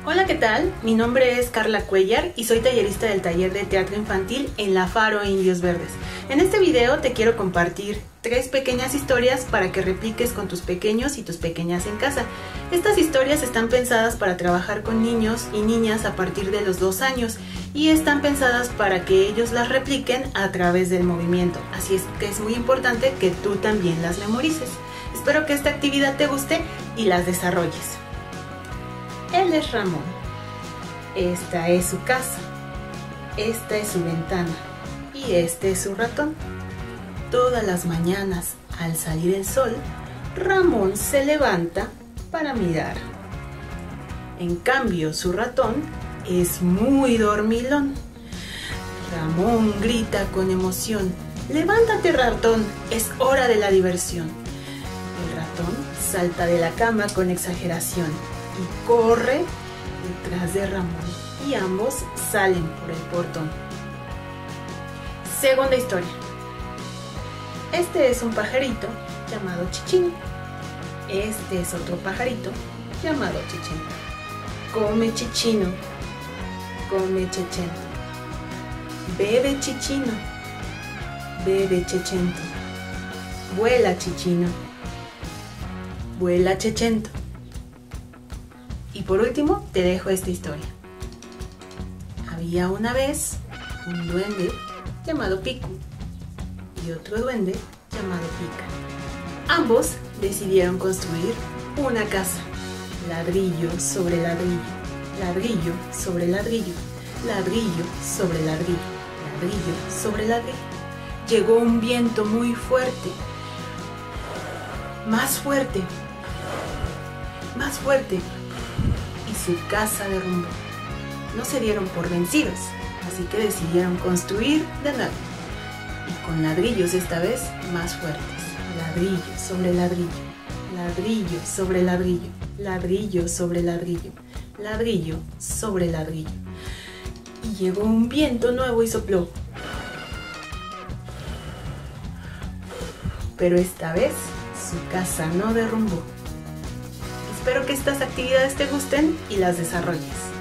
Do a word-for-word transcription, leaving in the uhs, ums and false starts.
Hola, ¿qué tal? Mi nombre es Carla Cuellar y soy tallerista del taller de teatro infantil en La Faro Indios Verdes. En este video te quiero compartir tres pequeñas historias para que repliques con tus pequeños y tus pequeñas en casa. Estas historias están pensadas para trabajar con niños y niñas a partir de los dos años y están pensadas para que ellos las repliquen a través del movimiento. Así es que es muy importante que tú también las memorices. Espero que esta actividad te guste y las desarrolles. Él es Ramón. Esta es su casa. Esta es su ventana. Y este es su ratón. Todas las mañanas, al salir el sol, Ramón se levanta para mirar. En cambio, su ratón es muy dormilón. Ramón grita con emoción: «¡Levántate, ratón! ¡Es hora de la diversión!». El ratón salta de la cama con exageración y corre detrás de Ramón, y ambos salen por el portón. Segunda historia. Este es un pajarito llamado Chichín. Este es otro pajarito llamado Chechén. Come Chichino, come Chechento. Bebe Chichino, bebe Chechento. Vuela Chichino, vuela Chechento. Y por último, te dejo esta historia. Había una vez un duende llamado Pico y otro duende llamado Pica. Ambos decidieron construir una casa. Ladrillo sobre ladrillo, ladrillo sobre ladrillo, ladrillo sobre ladrillo, ladrillo sobre ladrillo. Llegó un viento muy fuerte, más fuerte, más fuerte. Su casa derrumbó. No se dieron por vencidos, así que decidieron construir de nuevo, y con ladrillos esta vez más fuertes. Ladrillo sobre ladrillo, ladrillo sobre ladrillo, ladrillo sobre ladrillo, ladrillo sobre ladrillo. Y llegó un viento nuevo y sopló. Pero esta vez su casa no derrumbó. Espero que estas actividades te gusten y las desarrolles.